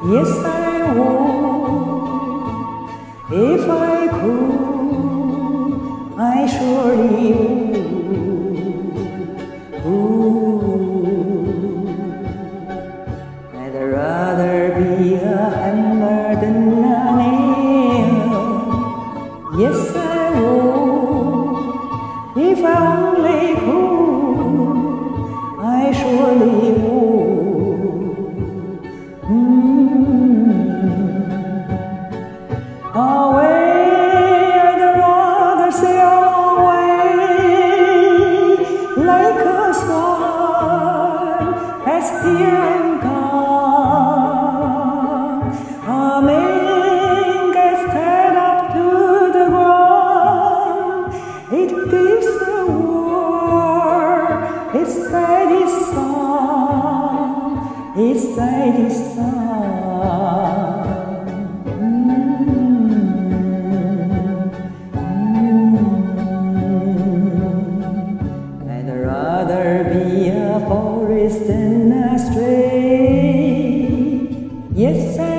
Yes, I would. If I could, I surely would. I'd rather be a hammer than a nail. Yes, I would. If I only could, I surely would. Away, I'd rather sail away like a swan as here I'm gone. A man gets tied up to the ground. It gives the world its steady song, its steady song. I'd rather be a forest than a stray. Yes,